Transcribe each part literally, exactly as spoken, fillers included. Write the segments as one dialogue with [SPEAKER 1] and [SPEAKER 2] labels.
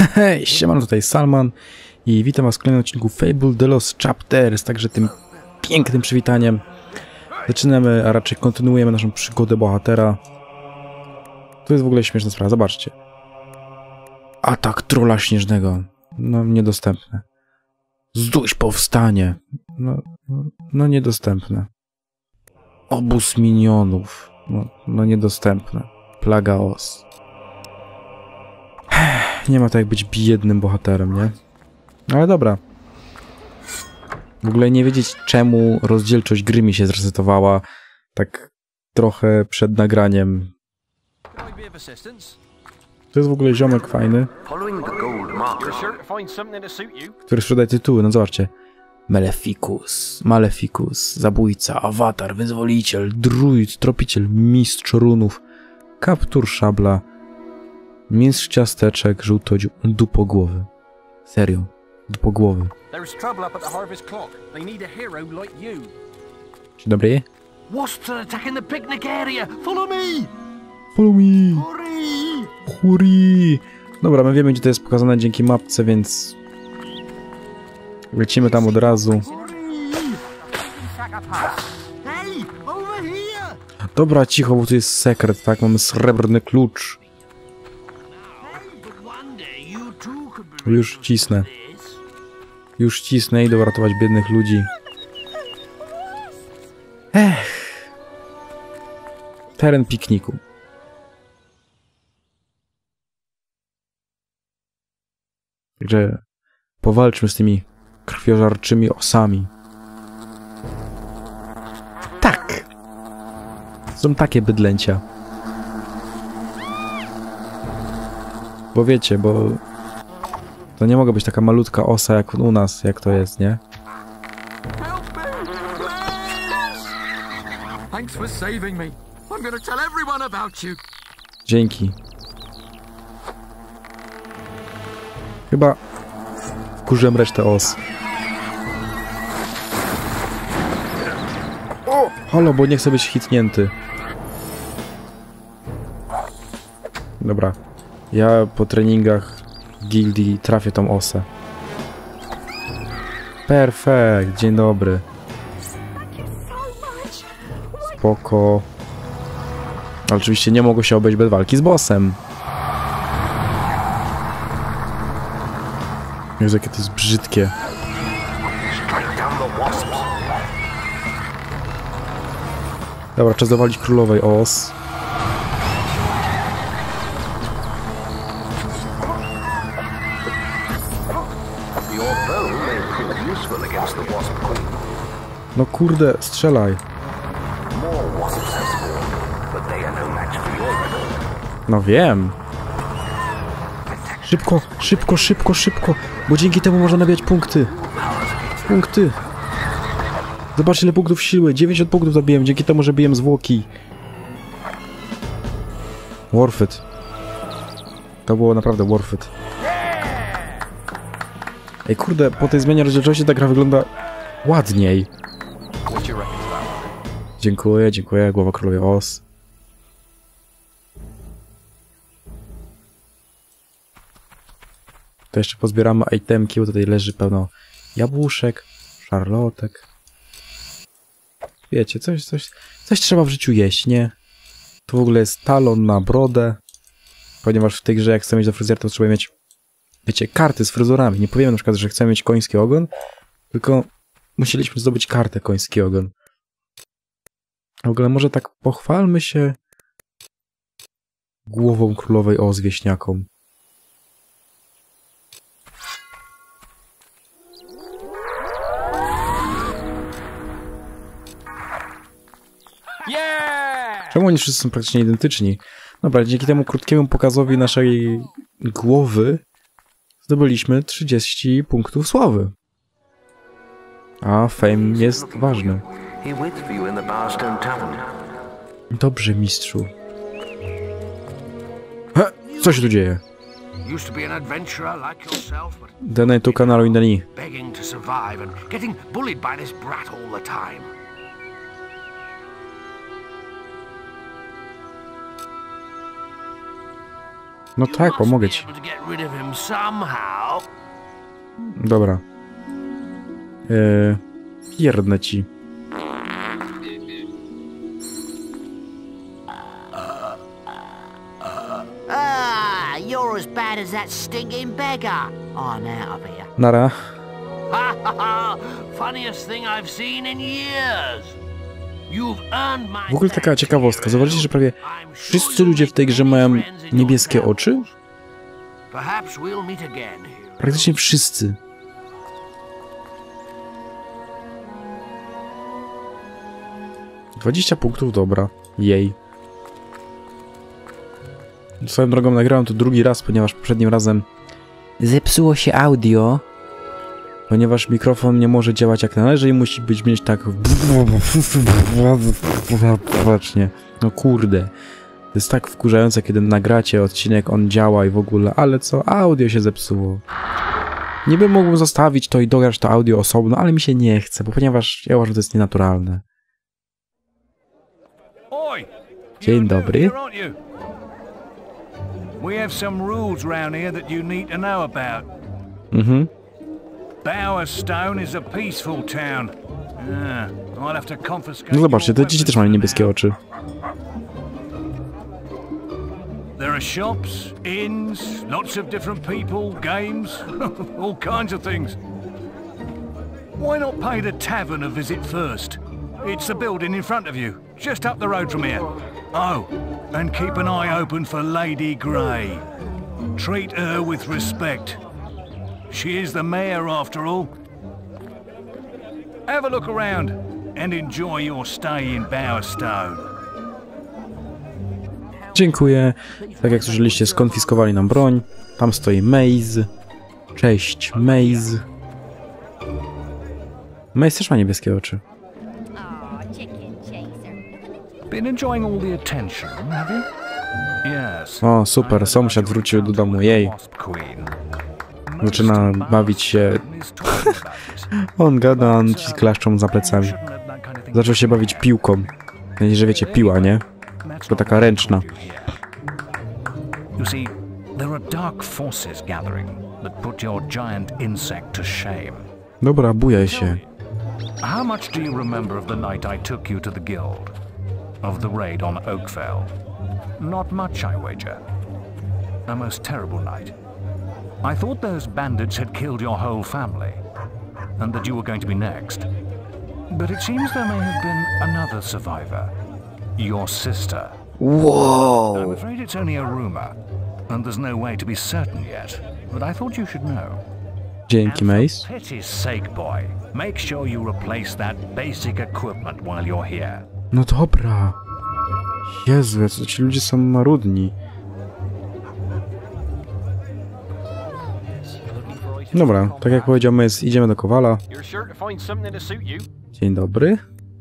[SPEAKER 1] Hej, siemano, tutaj Salman i witam was w kolejnym odcinku Fable The Lost Chapters, także tym pięknym przywitaniem zaczynamy, a raczej kontynuujemy naszą przygodę bohatera. To jest w ogóle śmieszna sprawa, zobaczcie. Atak trolla śnieżnego. No, niedostępne. Zduś powstanie. No, no, no niedostępne. Obóz minionów. No, no niedostępne. Plaga os. Nie ma tak jak być biednym bohaterem, nie? Ale dobra. W ogóle nie wiedzieć, czemu rozdzielczość gry mi się zresetowała tak trochę przed nagraniem. To jest w ogóle ziomek fajny, który sprzedaje tytuły. No zobaczcie. Maleficus, Maleficus, zabójca, awatar, wyzwoliciel, druid, tropiciel, mistrz runów, kaptur szabla, mistrz ciasteczek, żółtodziób, dupogłowy. Serio, dupogłowy. Dzień dobry. Follow me! Hurry! Dobra, my wiemy, gdzie to jest pokazane dzięki mapce, więc lecimy tam od razu. Dobra, cicho, bo tu jest sekret, tak? Mamy srebrny klucz. Już cisnę. Już cisnę, idę ratować biednych ludzi. Ech. Teren pikniku. Także powalczmy z tymi krwiożarczymi osami. Tak! Są takie bydlęcia. Bo wiecie, bo to nie mogła być taka malutka osa jak u nas, jak to jest, nie? Dzięki. Chyba wkurzyłem resztę os. O! Halo, bo nie chcę być hitnięty. Dobra. Ja po treningach gildii trafię tą osę. Perfekt, dzień dobry. Spoko. Ale oczywiście nie mogło się obejść bez walki z bossem. Jezu, jakie to jest brzydkie. Dobra, czas dowalić królowej os. No kurde, strzelaj. No wiem. Szybko, szybko, szybko, szybko, bo dzięki temu można nabijać punkty. Punkty. Zobacz, ile punktów siły. dziewięćdziesiąt punktów zabiłem, dzięki temu, że biłem zwłoki. Worth it. To było naprawdę worth it. Ej, kurde, po tej zmianie rozdzielczości ta gra wygląda ładniej. Dziękuję, dziękuję. Głowa królowej os. To jeszcze pozbieramy itemki, bo tutaj leży pełno jabłuszek, szarlotek. Wiecie, coś, coś, coś trzeba w życiu jeść, nie? Tu w ogóle jest talon na brodę, ponieważ w tej grze, jak chcemy mieć do fryzjera, to trzeba mieć, wiecie, karty z fryzurami. Nie powiemy na przykład, że chcemy mieć koński ogon, tylko musieliśmy zdobyć kartę koński ogon. W ogóle może tak pochwalmy się głową królowej os wieśniaką. Czemu oni wszyscy są praktycznie identyczni? Dobra, dzięki temu krótkiemu pokazowi naszej głowy zdobyliśmy trzydzieści punktów sławy. A fame jest ważny. Dobrze, mistrzu. He, co się tu dzieje? Dane tu kanalu Indani. No tak, pomogę ci. Dobra. Eee, pierdnę ci.
[SPEAKER 2] Ah, you're as bad as that stinking beggar. I'm out of here.
[SPEAKER 1] Nara.
[SPEAKER 3] Ha ha ha! Funniest thing I've seen in years. You've earned my
[SPEAKER 1] W ogóle taka ciekawostka. Zobaczcie, że prawie wszyscy ludzie w tej grze mają niebieskie oczy.
[SPEAKER 3] Perhaps we'll meet again.
[SPEAKER 1] Praktycznie wszyscy. dwadzieścia punktów, dobra. Jej. Swoją drogą nagrałem to drugi raz, ponieważ poprzednim razem zepsuło się audio. Ponieważ mikrofon nie może działać jak należy i musi być mieć tak... Właśnie. No kurde. To jest tak wkurzające, kiedy nagracie odcinek, on działa i w ogóle, ale co? Audio się zepsuło. Niby mógłbym zostawić to i dograć to audio osobno, ale mi się nie chce, bo ponieważ ja uważam, że to jest nienaturalne. Dzień dobry.
[SPEAKER 4] We have some rules round here that you need to know about.
[SPEAKER 1] Mhm.
[SPEAKER 4] Bowerstone is a peaceful town. Yeah, I'll have to confiscate.
[SPEAKER 1] No zobaczcie, te dzieci też mają niebieskie oczy.
[SPEAKER 4] There are shops, inns, lots of different people, games, all kinds of things. Why not pay the tavern a visit first? It's the building in front of you, just up the road from here. Oh, and keep an eye open for Lady Grey. Treat her with respect. She is the mayor after all. Have a look around and enjoy your stay in Bowerstone.
[SPEAKER 1] Dziękuję. Tak jak słyszeliście, skonfiskowali nam broń. Tam stoi Maze. Cześć, Maze. Maze też ma niebieskie oczy.
[SPEAKER 4] Been enjoying all the attention, have you? Yes.
[SPEAKER 1] O, super, sąsiad wrócił do domu, jej. Zaczyna bawić się. On gada, on ci klaszczą za plecami. Zaczął się bawić piłką. Nie, że wiecie, piła, nie? To taka ręczna.
[SPEAKER 4] You see, there are dark forces gathering that put your giant insect to shame.
[SPEAKER 1] Dobra, bujaj się.
[SPEAKER 4] How much do you remember of the night I took you to the guild? Of the raid on Oakfell? Not much, I wager. A most terrible night. I thought those bandits had killed your whole family, and that you were going to be next. But it seems there may have been another survivor. Your sister.
[SPEAKER 1] Wow!
[SPEAKER 4] I'm afraid it's only a rumor, and there's no way to be certain yet. But I thought you should know.
[SPEAKER 1] Dzięki, Mace.
[SPEAKER 4] For pity's sake, boy, make sure you replace that basic equipment while you're here.
[SPEAKER 1] No dobra. Jezu, co ci ludzie są marudni. Dobra, tak jak powiedział Mace, idziemy do Kowala. Dzień dobry.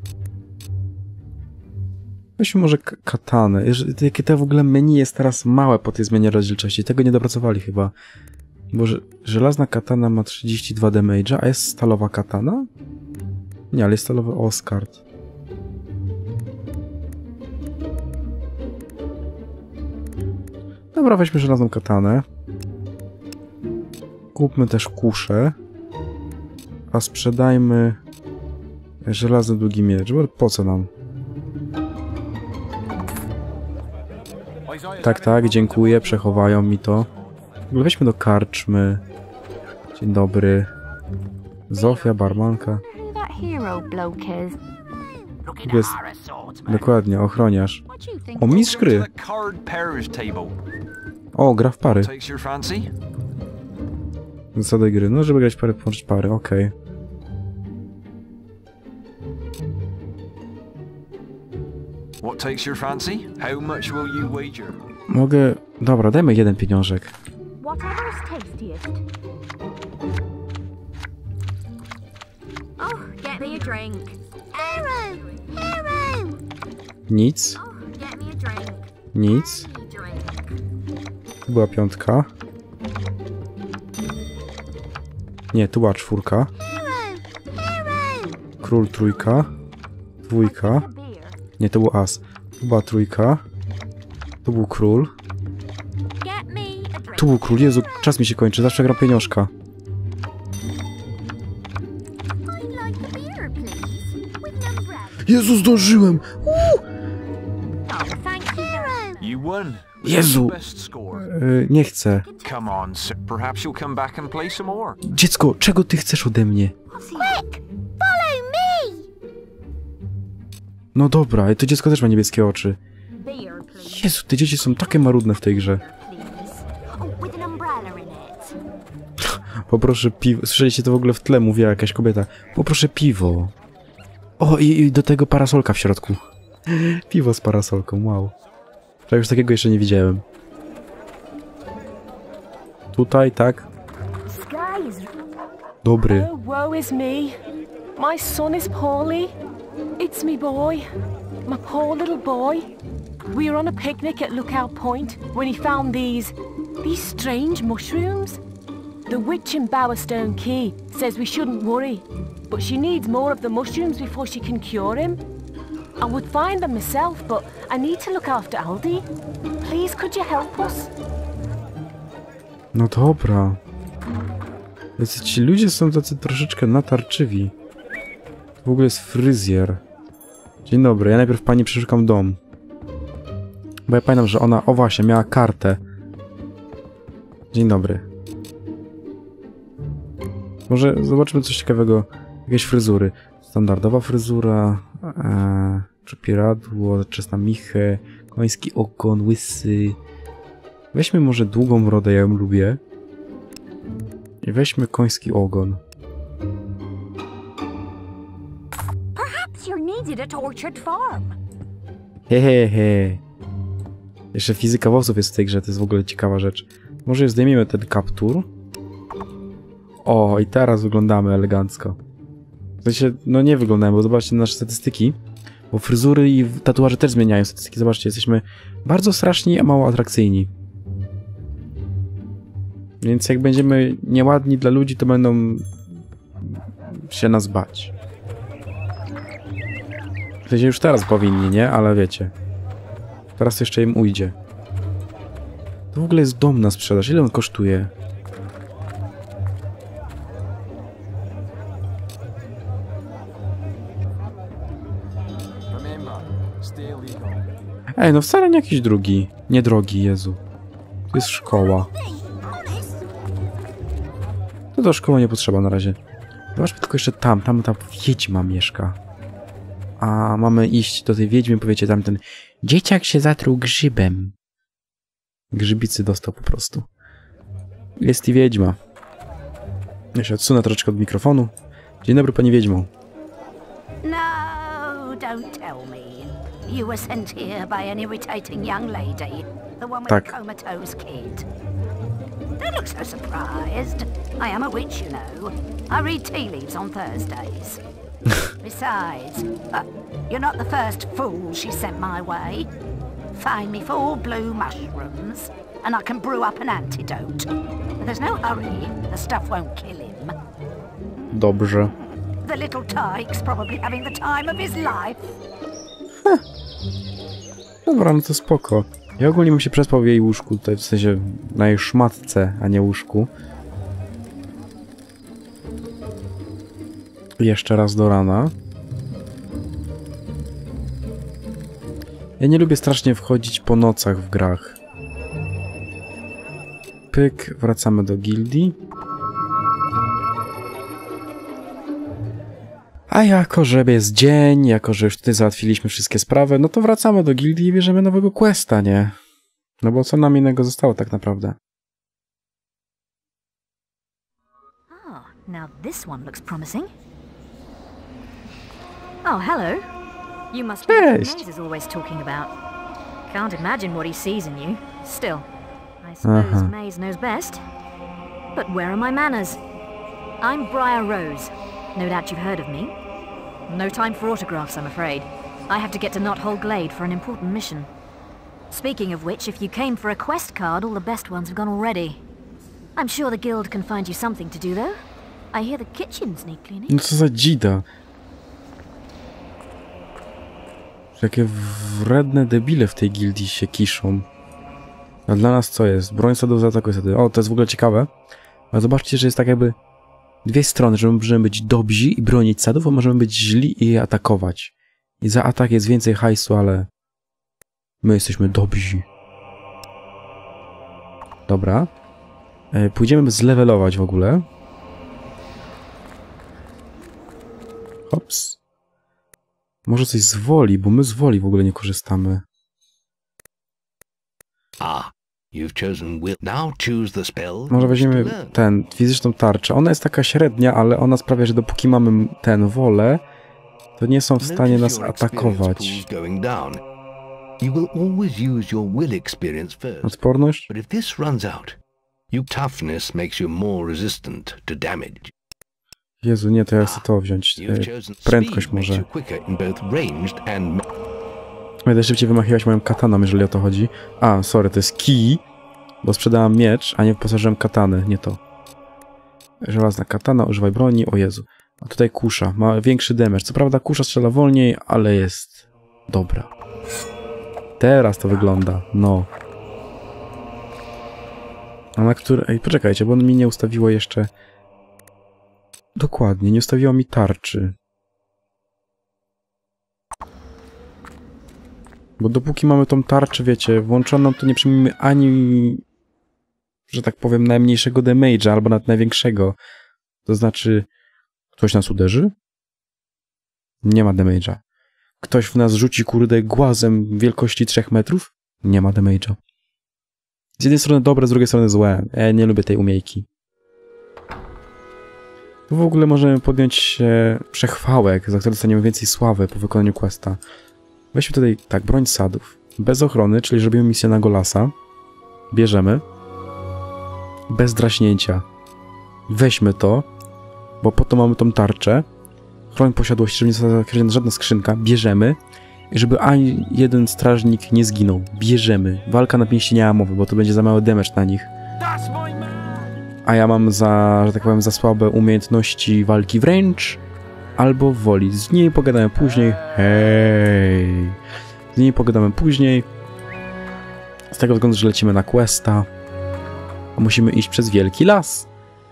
[SPEAKER 1] Weźmy może katanę. Jakie to w ogóle menu jest teraz małe po tej zmianie rozdzielczości. Tego nie dopracowali chyba. Bo żelazna katana ma trzydzieści dwa damage'a, a jest stalowa katana? Nie, ale jest stalowy Oscard. Dobra, weźmy żelazną katanę. Kupmy też kuszę. A sprzedajmy żelazny długi miecz. Bo po co nam? Tak, tak, dziękuję. Przechowają mi to. W ogóle weźmy do karczmy. Dzień dobry. Zofia, barmanka. Jest... Dokładnie, ochroniarz. O, mistrz gry. O, gra w pary. Zasady gry. No, żeby grać pary, połączyć pary, okej. Okay.
[SPEAKER 5] What takes your fancy? How much will you wager?
[SPEAKER 1] Mogę... Dobra, dajmy jeden pieniążek.
[SPEAKER 6] Whatever's tastiest. Oh, get me a drink. Hero! Hero!
[SPEAKER 1] Nic.
[SPEAKER 6] Oh, get me a drink.
[SPEAKER 1] Nic. Tu była piątka. Nie, tu była czwórka. Król trójka. Dwójka. Nie, to był as. Tu była trójka. Tu był król.
[SPEAKER 6] Get me
[SPEAKER 1] tu był król. Jezu, czas mi się kończy. Zawsze gram pieniążka.
[SPEAKER 6] I'd like a beer, please. With an umbrella.
[SPEAKER 1] Jezu, zdążyłem!
[SPEAKER 6] Oh, thank you. Hero.
[SPEAKER 5] You won.
[SPEAKER 1] Jezu!
[SPEAKER 5] Best score.
[SPEAKER 1] Yy, nie chcę.
[SPEAKER 5] Come on, sir. Perhaps you'll come back and play some more.
[SPEAKER 1] Dziecko, czego ty chcesz ode mnie?
[SPEAKER 6] Quick, follow me.
[SPEAKER 1] No dobra, to dziecko też ma niebieskie oczy.
[SPEAKER 6] Beer, please.
[SPEAKER 1] Jezu, te dzieci są takie marudne w tej grze.
[SPEAKER 6] Please. Oh, with an umbrella in it.
[SPEAKER 1] Poproszę piwo. Słyszeliście to w ogóle w tle, mówiła jakaś kobieta. Poproszę piwo. O, i, i do tego parasolka w środku. Piwo z parasolką, wow. Ja już takiego jeszcze nie widziałem. Tutaj, tak?
[SPEAKER 6] Sky is
[SPEAKER 1] Dobry.
[SPEAKER 7] Oh, woe is me. My son is poorly. It's me boy. My poor little boy. We were on a picnic at Lookout Point when he found these... these strange mushrooms. The witch in Bowerstone Key says we shouldn't worry, but she needs more of the mushrooms before she can cure him. I would find them myself, but I need to look after Aldi. Please, could you help us?
[SPEAKER 1] No dobra. Więc ci ludzie są tacy troszeczkę natarczywi. To w ogóle jest fryzjer. Dzień dobry, ja najpierw pani przeszukam dom. Bo ja pamiętam, że ona, o właśnie, miała kartę. Dzień dobry. Może zobaczymy coś ciekawego. Jakieś fryzury. Standardowa fryzura. Ee, Czepiradło, czesna michę. Koński ogon, łysy. Weźmy może długą brodę, ja ją lubię. I weźmy koński ogon.
[SPEAKER 6] Perhaps you're needed at Orchard Farm.
[SPEAKER 1] Hehehe. He, he. Jeszcze fizyka włosów jest w tej grze, to jest w ogóle ciekawa rzecz. Może zdejmiemy ten kaptur. O, i teraz wyglądamy elegancko. W sensie, no nie wyglądamy, bo zobaczcie nasze statystyki. Bo fryzury i tatuaże też zmieniają statystyki. Zobaczcie, jesteśmy bardzo straszni, a mało atrakcyjni. Więc jak będziemy nieładni dla ludzi, to będą się nas bać. W sensie już teraz powinni, nie? Ale wiecie. Teraz jeszcze im ujdzie. To w ogóle jest dom na sprzedaż. Ile on kosztuje? Ej, no wcale nie jakiś drugi. Nie drogi, Jezu. To jest szkoła. To do szkoły nie potrzeba na razie. Zobaczmy tylko jeszcze tam. Tam ta wiedźma mieszka. A mamy iść do tej wiedźmy, powiecie tam ten dzieciak się zatruł grzybem. Grzybicy dostał po prostu. Jest i wiedźma. Ja się odsunę troszeczkę od mikrofonu. Dzień dobry, pani wiedźmo.
[SPEAKER 2] No, don't tell me. You were sent here by an irritating young lady. The one with
[SPEAKER 1] Tak.
[SPEAKER 2] the comatose kid. Don't look so surprised. I am a witch, you know. I read tea leaves on Thursdays. Besides, uh, you're not the first fool she sent my way. Find me four blue mushrooms, and I can brew up an antidote. But there's no hurry. The stuff won't kill him.
[SPEAKER 1] Dobrze.
[SPEAKER 2] The little tyke's probably having the time of his life.
[SPEAKER 1] Dobra, no to spoko. Ja ogólnie bym się przespał w jej łóżku, tutaj w sensie na jej szmatce, a nie łóżku. Jeszcze raz do rana. Ja nie lubię strasznie wchodzić po nocach w grach. Pyk, wracamy do gildii. A jako, że jest dzień, jako, że już tutaj załatwiliśmy wszystkie sprawy, no to wracamy do gildii i bierzemy nowego questa, nie? No bo co nam innego zostało tak naprawdę?
[SPEAKER 8] Ah, now this one looks promising. Oh, hello. You must be what
[SPEAKER 1] Cześć.
[SPEAKER 8] Maze is always talking about. Can't imagine what he sees in you. Still, I suppose
[SPEAKER 1] Aha.
[SPEAKER 8] Maze knows best. But where are my manners? I'm Briar Rose. No doubt you've heard of me. No time for autographs, I'm afraid. I have to get to Knothole Glade for an important mission. Speaking of which, if you came for a quest card, all the best ones have gone already. I'm sure the guild can find you something to do, though. I hear the kitchens need cleaning.
[SPEAKER 1] No co za dzida. Jakie wredne debile w tej gildii się kiszą. A dla nas co jest? Broń sadów zaatakuje sady. O, to jest w ogóle ciekawe. Ale zobaczcie, że jest tak jakby dwie strony, że możemy być dobrzy i bronić sadów, a możemy być źli i je atakować. I za atak jest więcej hajsu, ale my jesteśmy dobrzy. Dobra. E, pójdziemy zlevelować w ogóle. Hops. Może coś z woli, bo my z woli w ogóle nie korzystamy.
[SPEAKER 3] Ah, you've chosen will. Now choose the spell.
[SPEAKER 1] Może weźmiemy ten, fizyczną tarczę. Ona jest taka średnia, ale ona sprawia, że dopóki mamy ten wolę, to nie są w stanie nas atakować.
[SPEAKER 3] You will always use your will experience first.
[SPEAKER 1] Odporność?
[SPEAKER 3] But if this runs out, your toughness makes you more resistant to damage.
[SPEAKER 1] Jezu, nie, to ja chcę to wziąć. Prędkość może. Będę szybciej wymachiwać moją kataną, jeżeli o to chodzi. A, sorry, to jest kij, bo sprzedałam miecz, a nie wyposażyłem katany, nie to. Żelazna katana, używaj broni, o Jezu. A tutaj kusza, ma większy damage. Co prawda kusza strzela wolniej, ale jest dobra. Teraz to wygląda, no. A na które... Ej, poczekajcie, bo on mi nie ustawiło jeszcze... Dokładnie, nie ustawiło mi tarczy. Bo dopóki mamy tą tarczę, wiecie, włączoną, to nie przyjmujemy ani, że tak powiem, najmniejszego damage'a, albo nawet największego. To znaczy, ktoś nas uderzy? Nie ma damage'a. Ktoś w nas rzuci, kurde, głazem wielkości trzech metrów? Nie ma damage'a. Z jednej strony dobre, z drugiej strony złe. Ja nie lubię tej umiejki. Tu w ogóle możemy podjąć się przechwałek, za które dostaniemy więcej sławy po wykonaniu questa. Weźmy tutaj, tak, broń sadów. Bez ochrony, czyli robimy misję na Golasa. Bierzemy. Bez draśnięcia. Weźmy to, bo po to mamy tą tarczę. Chroń posiadłości, żeby nie została żadna skrzynka. Bierzemy. I żeby ani jeden strażnik nie zginął. Bierzemy. Walka na pięści nie ma mowy, bo to będzie za mały damage na nich. A ja mam za, że tak powiem, za słabe umiejętności walki wręcz albo woli. Z niej pogadamy później. Hej. Z niej pogadamy później. Z tego względu, że lecimy na questa. A musimy iść przez wielki las.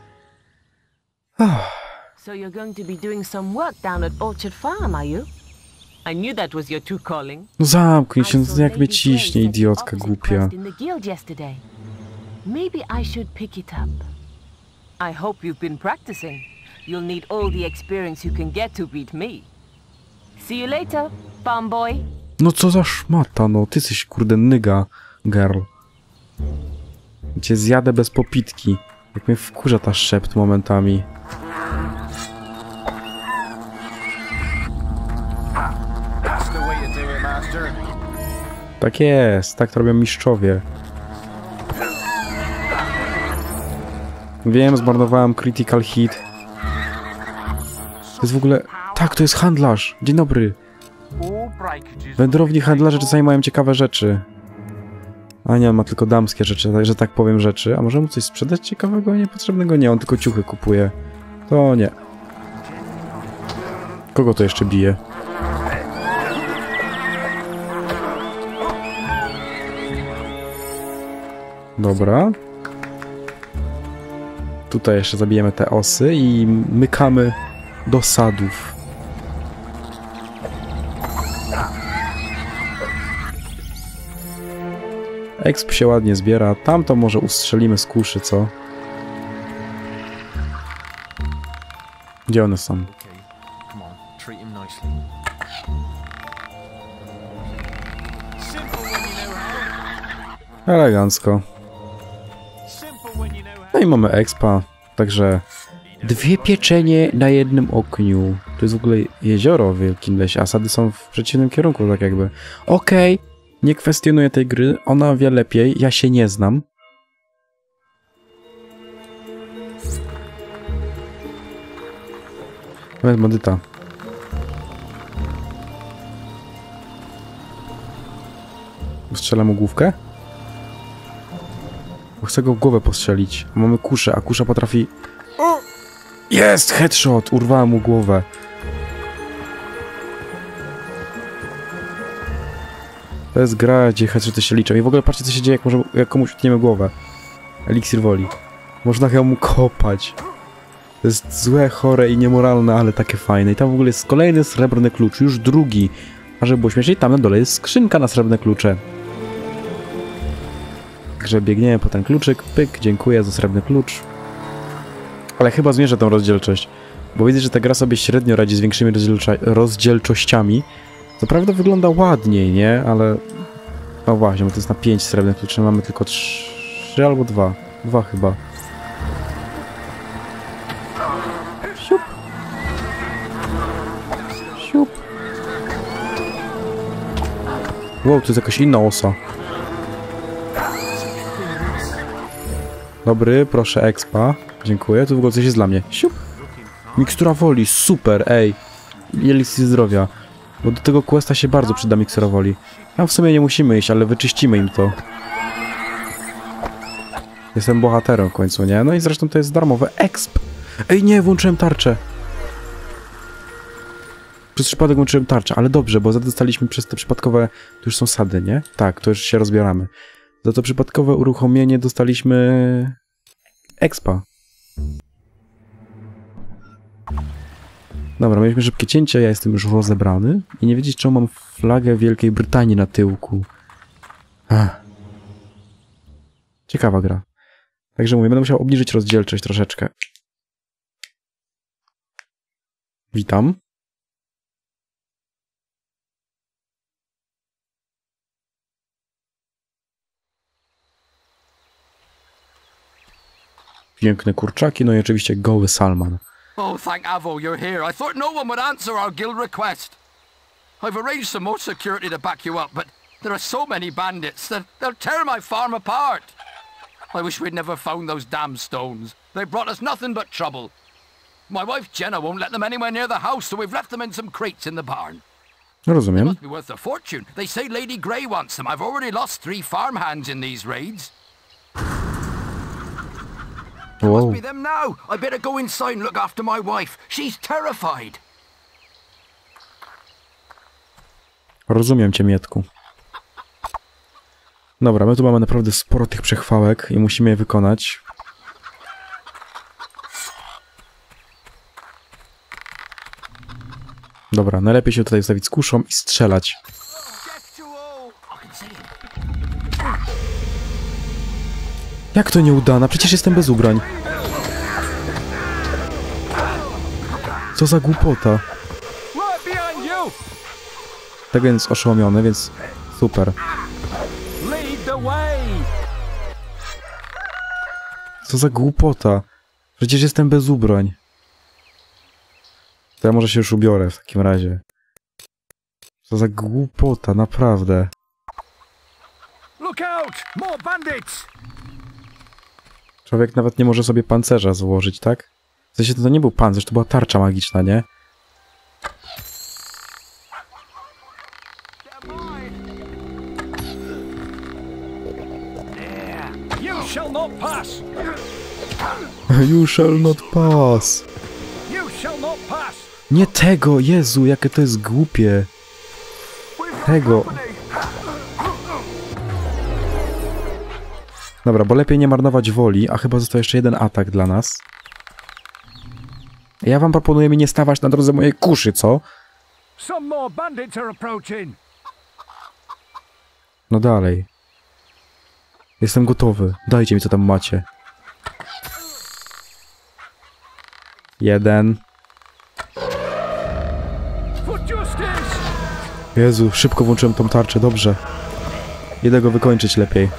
[SPEAKER 1] Oh.
[SPEAKER 7] So you're going to be doing some work down at Orchard Farm, are you? I knew that was your true calling.
[SPEAKER 1] No zamknij się, jak mnie ciśnie, idiotka głupia.
[SPEAKER 7] Maybe I should pick it up. I hope you've been practicing. You'll need all the experience you can get to beat me. See you later, farm boy.
[SPEAKER 1] No co za szmata, no. Ty jesteś, kurde, nyga, girl. Cię zjadę bez popitki. Jak mnie wkurza ta szept momentami. Tak jest, tak to robią mistrzowie. Wiem, zmarnowałem critical hit. To jest w ogóle... Tak, to jest handlarz. Dzień dobry. Wędrowni handlarze czasami mają ciekawe rzeczy. A nie, on ma tylko damskie rzeczy, że tak powiem rzeczy. A może mu coś sprzedać ciekawego, niepotrzebnego? Nie, on tylko ciuchy kupuje. To nie. Kogo to jeszcze bije? Dobra. Tutaj jeszcze zabijemy te osy i mykamy do sadów. Exp się ładnie zbiera. Tamto może ustrzelimy z kuszy, co? Gdzie one są? Elegancko. No i mamy expa, także dwie pieczenie na jednym ogniu. To jest w ogóle jezioro w Wielkim Lesie, a sady są w przeciwnym kierunku, tak jakby. Okej, okay, nie kwestionuję tej gry, ona wie lepiej, ja się nie znam. Nawet bandyta. Strzelam mu główkę? Bo chcę go w głowę postrzelić. Mamy kuszę, a kusza potrafi... Jest! Headshot! Urwałem mu głowę. To jest gra, gdzie headshoty się liczą. I w ogóle patrzcie, co się dzieje, jak, może, jak komuś utniemy głowę. Eliksir woli. Można chyba mu kopać. To jest złe, chore i niemoralne, ale takie fajne. I tam w ogóle jest kolejny srebrny klucz, już drugi. A żeby było śmieszniej, tam na dole jest skrzynka na srebrne klucze. Także biegniemy po ten kluczyk, pyk, dziękuję za srebrny klucz. Ale chyba zmierzę tą rozdzielczość, bo widzę, że ta gra sobie średnio radzi z większymi rozdzielczościami. Co prawda wygląda ładniej, nie? Ale... No właśnie, bo to jest na pięć srebrnych kluczy, mamy tylko trzy albo dwa. Dwa chyba. Siup. Siup. Wow, to jest jakaś inna osa. Dobry, proszę expa. Dziękuję, tu w ogóle coś jest dla mnie. Siup. Mikstura woli, super, ej. Eliksir zdrowia. Bo do tego questa się bardzo przyda mikstura woli. Tam w sumie nie musimy iść, ale wyczyścimy im to. Jestem bohaterem w końcu, nie? No i zresztą to jest darmowe exp. Ej, nie, włączyłem tarczę. Przez przypadek włączyłem tarczę, ale dobrze, bo dostaliśmy przez te przypadkowe... To już są sady, nie? Tak, to już się rozbieramy. Za to przypadkowe uruchomienie dostaliśmy... expa. Dobra, mieliśmy szybkie cięcie, ja jestem już rozebrany. I nie wiedzieć, czemu mam flagę Wielkiej Brytanii na tyłku. Ach. Ciekawa gra. Także mówię, będę musiał obniżyć rozdzielczość troszeczkę. Witam. Piękne kurczaki, no i oczywiście goły Salman.
[SPEAKER 3] Oh, thank Avo you're here. I thought no one would answer our guild request. I've arranged some more security to back you up, but there are so many bandits that they'll tear my farm apart. I wish we'd never found those damn stones. They brought us nothing but trouble. My wife Jenna won't let them anywhere near the house, so we've left them in some crates in the barn.
[SPEAKER 1] Rozumiem.
[SPEAKER 3] They must be worth a fortune. They say Lady Grey wants them. I've already lost three farmhands in these raids.
[SPEAKER 1] Wow.
[SPEAKER 3] Must be them now. I better go inside and look after my wife. She's terrified.
[SPEAKER 1] Rozumiem cię, Mietku. Dobra, my tu mamy naprawdę sporo tych przechwałek i musimy je wykonać. Dobra, najlepiej się tutaj ustawić z kuszą i strzelać. Jak to nieudana? Przecież jestem bez ubrań. Co za głupota. Tak więc oszołomiony, więc super. Co za głupota. Przecież jestem bez ubrań. To ja może się już ubiorę w takim razie. Co za głupota, naprawdę.
[SPEAKER 4] Look out! More bandits!
[SPEAKER 1] Człowiek nawet nie może sobie pancerza złożyć, tak? W sensie to nie był pancerz, to była tarcza magiczna, nie?
[SPEAKER 4] You shall not pass!
[SPEAKER 1] You shall not pass.
[SPEAKER 4] You shall not pass!
[SPEAKER 1] Nie tego, Jezu, jakie to jest głupie. Tego. Dobra, bo lepiej nie marnować woli, a chyba został jeszcze jeden atak dla nas. Ja wam proponuję mi nie stawać na drodze mojej kuszy, co?
[SPEAKER 4] Some more bandits are approaching.
[SPEAKER 1] No dalej. Jestem gotowy. Dajcie mi, co tam macie. Jeden. Jezu, szybko włączyłem tą tarczę, dobrze. Idę go wykończyć lepiej.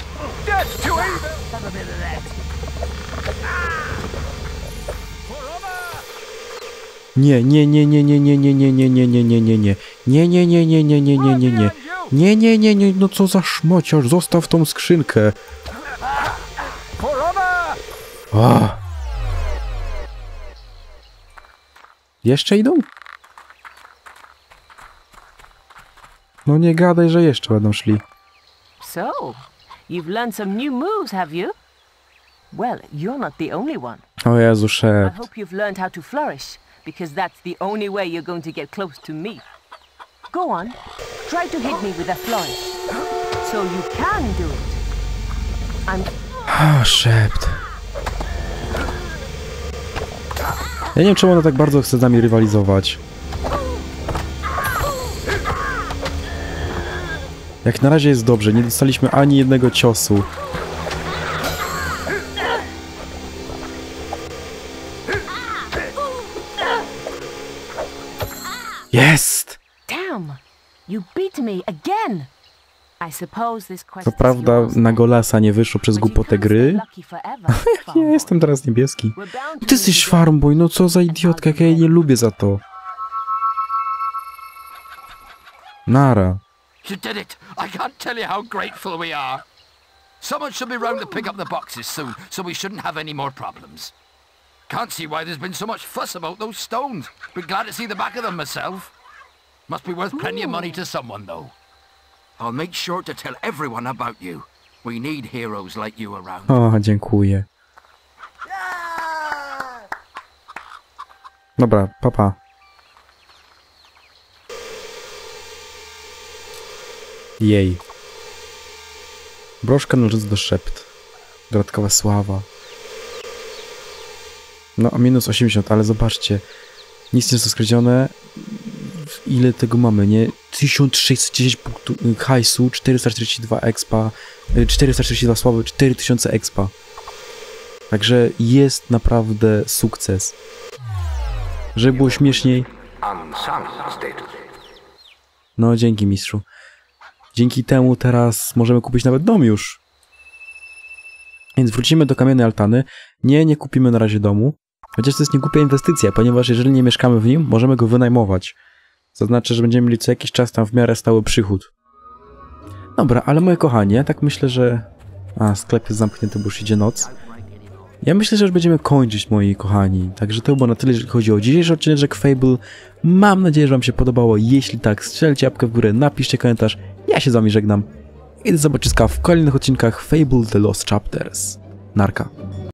[SPEAKER 1] Nie, nie, nie, nie, nie, nie, nie, nie, nie, nie, nie, nie, nie, nie. Nie, nie, nie, nie, nie, nie, nie, nie, nie. Nie, nie, nie, nie, no co za szmociarz, zostaw tą skrzynkę. Ah. Jeszcze idą? No nie gadaj, że jeszcze będą szli.
[SPEAKER 7] So, you've learned some new moves, have you? Well, you're not the only one.
[SPEAKER 1] O Jezu,
[SPEAKER 7] I
[SPEAKER 1] szef.
[SPEAKER 7] hope you've learned how to flourish, because that's the only way you're going to get close to me. Go on, try to hit me with a flourish. So you can do it. I'm...
[SPEAKER 1] A, szept. Ja nie wiem, czemu ona tak bardzo chce z nami rywalizować. Jak na razie jest dobrze, nie dostaliśmy ani jednego ciosu. Jest!
[SPEAKER 7] Damn! You beat me again! I suppose this quest
[SPEAKER 1] Co prawda na Golasa nie wyszło przez głupotę gry. Ja jestem teraz niebieski. Ty jesteś Farmboy, no co za idiotka, jak ja jej nie lubię za to. Nara.
[SPEAKER 3] You did it! I can't tell you how grateful we are. Someone should be round to pick up the boxes soon, so we shouldn't have any more problems. Can't see why there's been so much fuss about those stones. Be glad to see the back of them myself. Must be worth plenty of money to someone, though. I'll make sure to tell everyone about you. We need heroes like you around.
[SPEAKER 1] O, dziękuję. Dobra, papa. Jej. Broszka należąca do szept. Dodatkowa sława. No, a minus osiemdziesiąt, ale zobaczcie. Nic nie jest skradzione. Ile tego mamy, nie? tysiąc sześćset dziesięć punktów hajsu, czterysta czterdzieści dwa expa, czterysta czterdzieści dwa sławy, cztery tysiące expa. Także jest naprawdę sukces. Żeby było śmieszniej. No, dzięki mistrzu. Dzięki temu teraz możemy kupić nawet dom już. Więc wrócimy do kamiennej altany. Nie, nie kupimy na razie domu. Chociaż to jest niegłupia inwestycja, ponieważ jeżeli nie mieszkamy w nim, możemy go wynajmować. To znaczy, że będziemy mieli co jakiś czas tam w miarę stały przychód. Dobra, ale moje kochanie, ja tak myślę, że... A, sklep jest zamknięty, bo już idzie noc. Ja myślę, że już będziemy kończyć, moi kochani. Także to było na tyle, jeżeli chodzi o dzisiejszy odcinek Fable. Mam nadzieję, że wam się podobało. Jeśli tak, strzelcie łapkę w górę, napiszcie komentarz. Ja się z wami żegnam. I do zobaczyska w kolejnych odcinkach Fable The Lost Chapters. Narka.